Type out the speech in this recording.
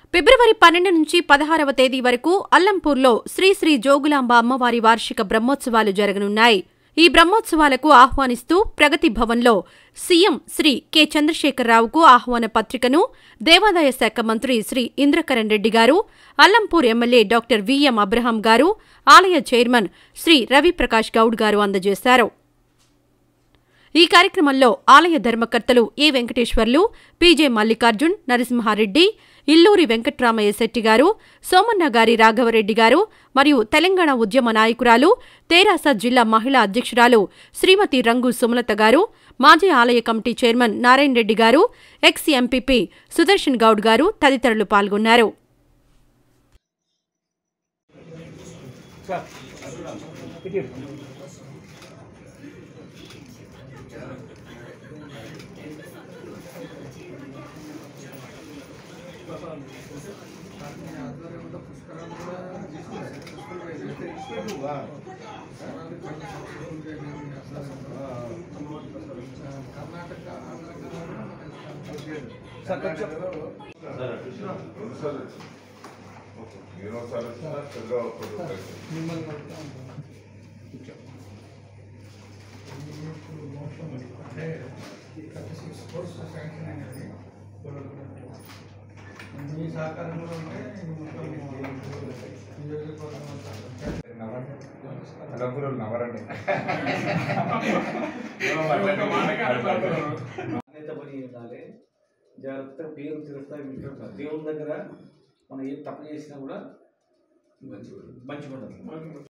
ఫిబ్రవరి 12 నుంచి 16వ తేదీ వరకు అల్లంపూర్లో శ్రీ శ్రీ జోగులాంబ అమ్మవారి వార్షిక బ్రహ్మోత్సవాలు జరగనున్నాయి. ఈ బ్రహ్మోత్సవాలకు ఆహ్వానిస్తూ ప్రగతి భవన్లో సీఎం శ్రీ కె. చంద్రశేఖరరావుకు ఆహ్వాన పత్రికను దేవాదాయ శాఖ మంత్రి Shri Indrakaran Reddy garu, Alampur MLA doctor VM Abraham garu, ఆలయ చైర్మన్ శ్రీ రవిప్రకాష్ గౌడ్ గారు అందజేశారు. ఈ కార్యక్రమంలో ఆలయ ధర్మకర్తలు ఏ వెంకటేశ్వర్లు, పీజే మల్లికార్జున్, నరసింహారెడ్డి, ఇల్లూరి వెంకట్రామయ్య శెట్టి గారు, సోమన్న గారి రాఘవరెడ్డి గారు మరియు తెలంగాణ ఉద్యమ నాయకురాలు, తెరాస జిల్లా మహిళా అధ్యక్షురాలు శ్రీమతి రంగు సుమలత గారు, మాజీ ఆలయ కమిటీ చైర్మన్ నారాయణ రెడ్డి గారు, ఎక్స్ ఎంపీపీ సుదర్శన్ గౌడ్ గారు తదితరులు పాల్గొన్నారు. జాగ్రత్తగా పేరు తిరుగుతాయి. దేవుని దగ్గర మనం ఏం తప్పు చేసినా కూడా మంచిగా ఉండదు.